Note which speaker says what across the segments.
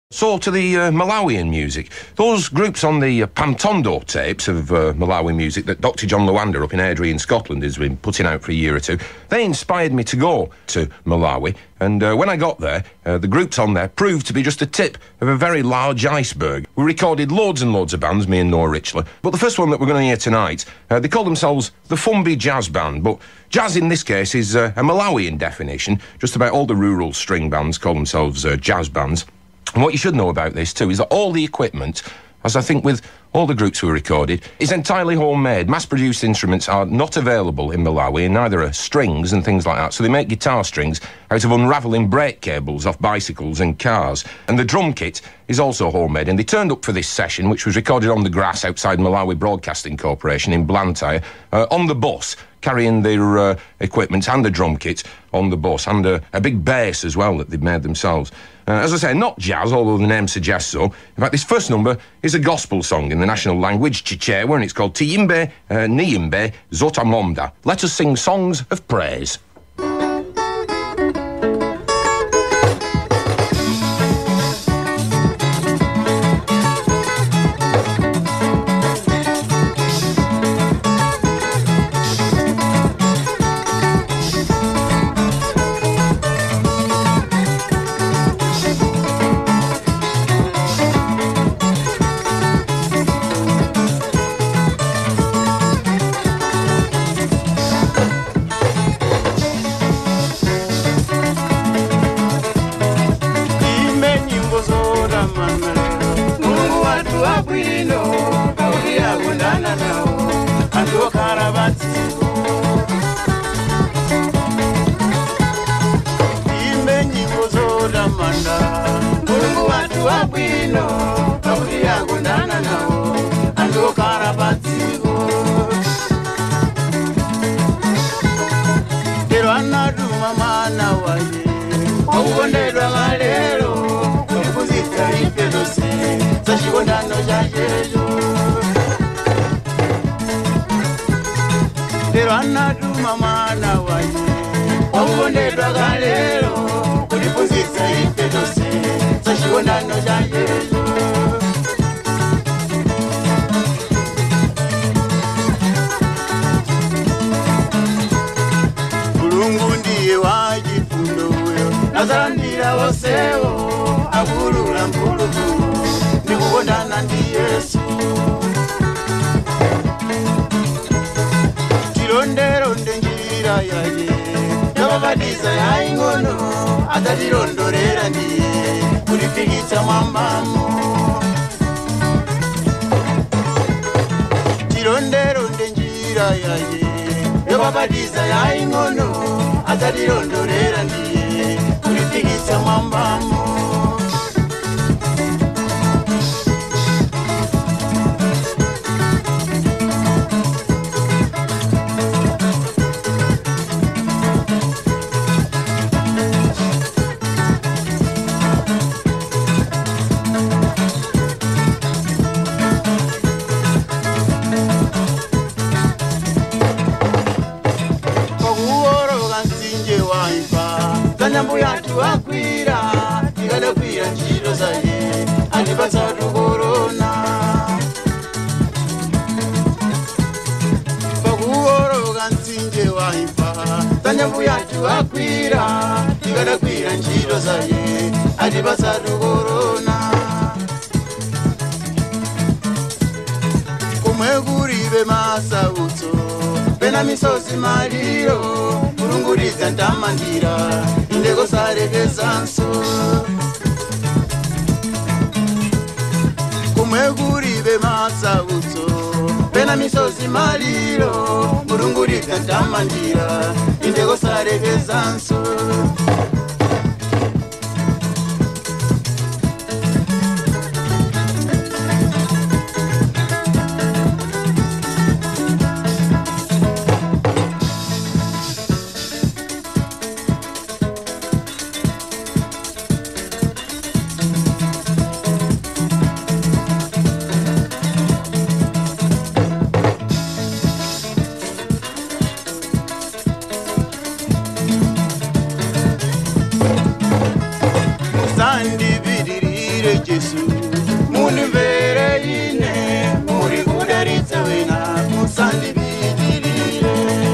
Speaker 1: So to the Malawian music. Those groups on the Pantondo tapes of Malawi music that Dr. John Lwanda up in Airdrie in Scotland has been putting out for a year or two, they inspired me to go to Malawi. And when I got there, the groups on there proved to be just a tip of a very large iceberg. We recorded loads and loads of bands, me and Noah Richler. But the first one that we're going to hear tonight, they call themselves the Fumbi Jazz Band. But jazz in this case is a Malawian definition. Just about all the rural string bands call themselves jazz bands. And what you should know about this too is that all the equipment, as I think with all the groups we recorded, is entirely homemade. Mass-produced instruments are not available in Malawi, and neither are strings and things like that. So they make guitar strings out of unravelling brake cables off bicycles and cars. And the drum kit is also homemade. And they turned up for this session, which was recorded on the grass outside Malawi Broadcasting Corporation in Blantyre, on the bus, carrying their equipment and the drum kit on the bus, and a big bass as well that they'd made themselves. As I say, not jazz, although the name suggests so. In fact, this first number is a gospel song in the national language, Chichewa, and it's called Tiyimbe Niyimbe Zotamomda. Let us sing songs of praise.
Speaker 2: Jesu munimvere ine muri kudaritsa wena musandividirire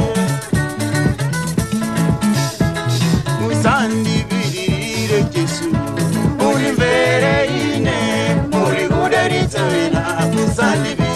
Speaker 2: Jesu munimvere ine muri kudaritsa wena musandividirire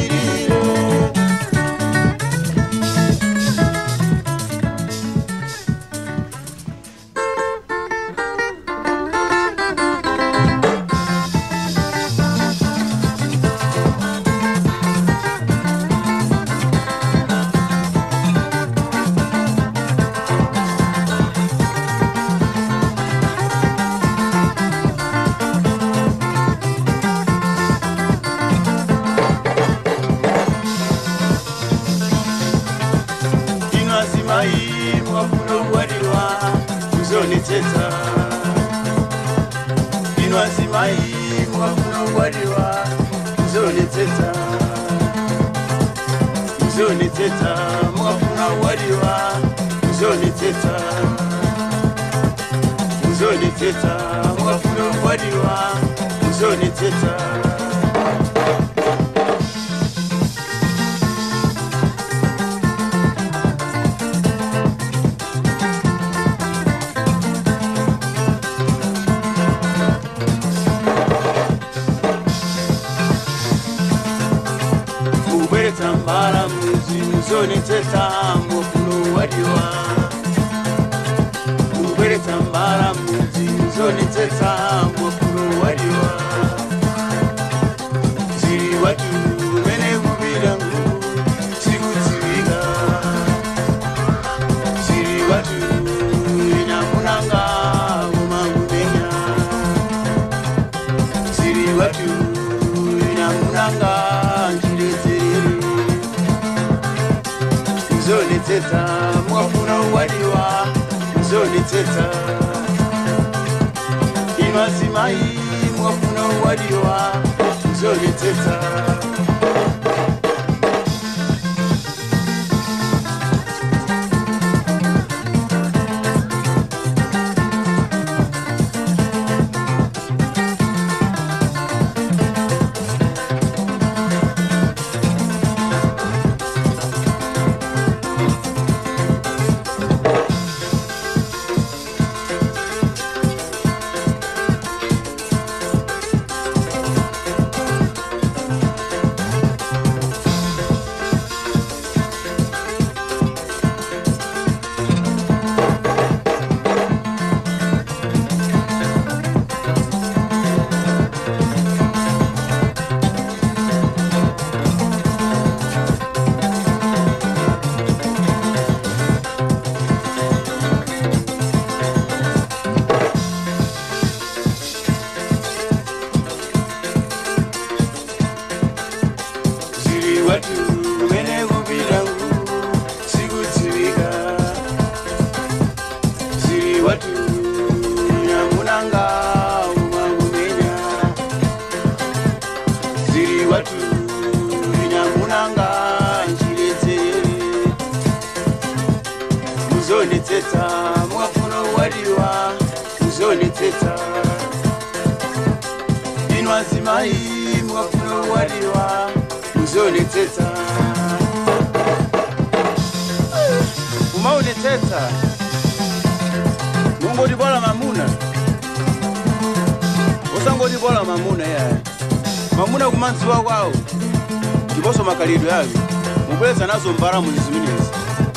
Speaker 2: Mamuna kumanziwa kwao ndiposo makalidwe yake mubweza nazo mbara mu zimenezi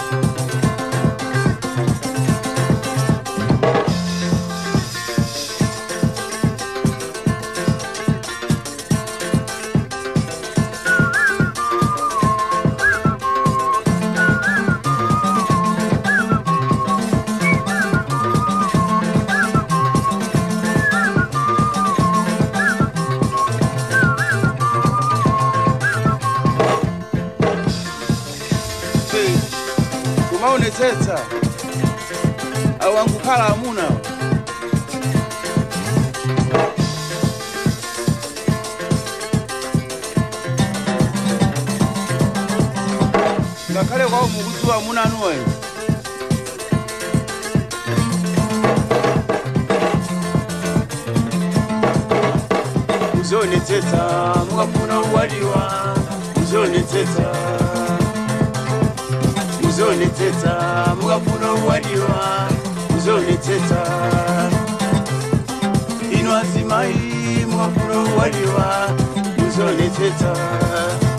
Speaker 2: Teta awangukhala amuna ngakhale kwawo mukudziwa amuna anuwayo muzonetsetsa mukafuna uwaliwa muzonetsetsa muzonetsetsa mukafuna uwaliwa muzonetsetsa ino azimai mukafuna uwaliwa muzonetsetsa